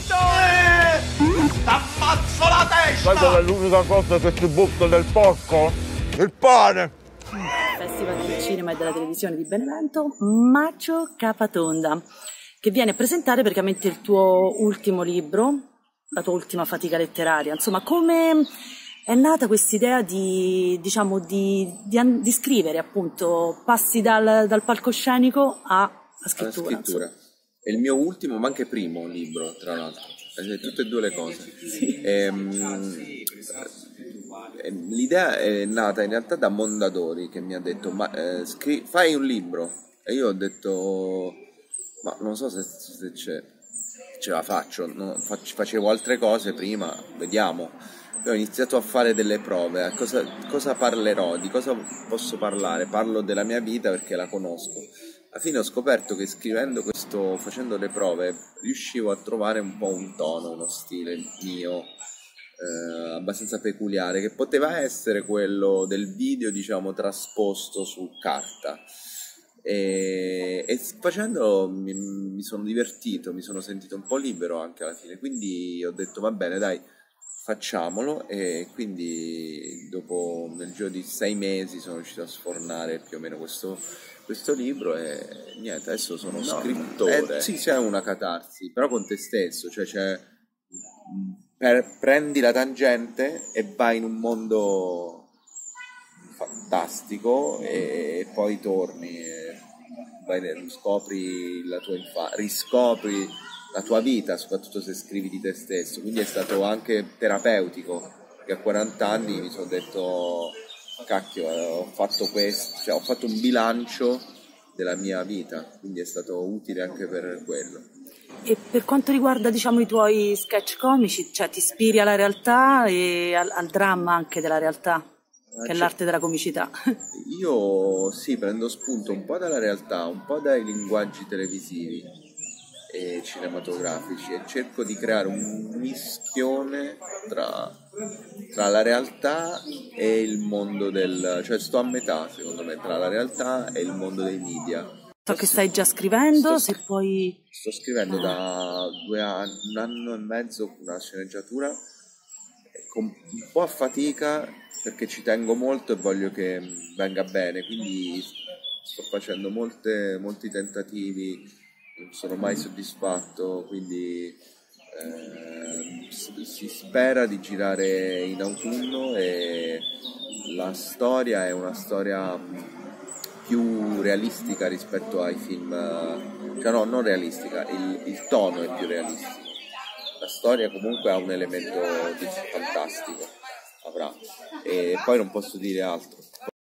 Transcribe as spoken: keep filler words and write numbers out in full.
finito! Eh! T'ammazzo la testa! Sai qual è l'unica cosa che ti butta nel porco? Il pane! Festival del cinema e della televisione di Benevento, Macio Capatonda, che viene a presentare praticamente il tuo ultimo libro, la tua ultima fatica letteraria. Insomma, come è nata quest'idea di, diciamo, di, di, di scrivere, appunto, passi dal, dal palcoscenico alla scrittura? Alla scrittura. È il mio ultimo, ma anche primo libro, tra l'altro. Tutte e due le cose. Sì. Ehm, l'idea è nata in realtà da Mondadori, che mi ha detto ma eh, scri- fai un libro, e io ho detto ma non so se, se ce, ce la faccio, no, fac- facevo altre cose prima, vediamo. Poi ho iniziato a fare delle prove, a cosa, cosa parlerò, di cosa posso parlare, parlo della mia vita perché la conosco. Alla fine ho scoperto che scrivendo questo, facendo le prove, riuscivo a trovare un po' un tono, uno stile mio, eh, abbastanza peculiare, che poteva essere quello del video, diciamo, trasposto su carta. E, e facendo mi, mi sono divertito, mi sono sentito un po' libero anche alla fine, quindi ho detto va bene, dai, facciamolo. E quindi dopo, nel giro di sei mesi, sono riuscito a sfornare più o meno questo questo libro e niente, adesso sono no, scrittore. Eh, sì, c'è una catarsi, però con te stesso, cioè c'è per, prendi la tangente e vai in un mondo fantastico e poi torni e vai, scopri la tua infanzia, riscopri la tua vita, soprattutto se scrivi di te stesso, quindi è stato anche terapeutico, perché a quaranta anni mi sono detto cacchio, ho fatto questo, cioè ho fatto un bilancio della mia vita, quindi è stato utile anche per quello. E per quanto riguarda, diciamo, i tuoi sketch comici, cioè ti ispiri alla realtà e al, al dramma anche della realtà, che è l'arte della comicità? Io sì, prendo spunto un po' dalla realtà, un po' dai linguaggi televisivi e cinematografici e cerco di creare un mischione tra, tra la realtà e il mondo del... cioè sto a metà secondo me tra la realtà e il mondo dei media. So che stai già scrivendo, sto, se puoi... Sto scrivendo ah. da due anni, un anno e mezzo una sceneggiatura con un po' a fatica perché ci tengo molto e voglio che venga bene, quindi sto facendo molte, molti tentativi, non sono mai soddisfatto, quindi eh, si spera di girare in autunno e la storia è una storia più realistica rispetto ai film, cioè no, non realistica, il, il tono è più realistico, la storia comunque ha un elemento fantastico, avrà, e poi non posso dire altro.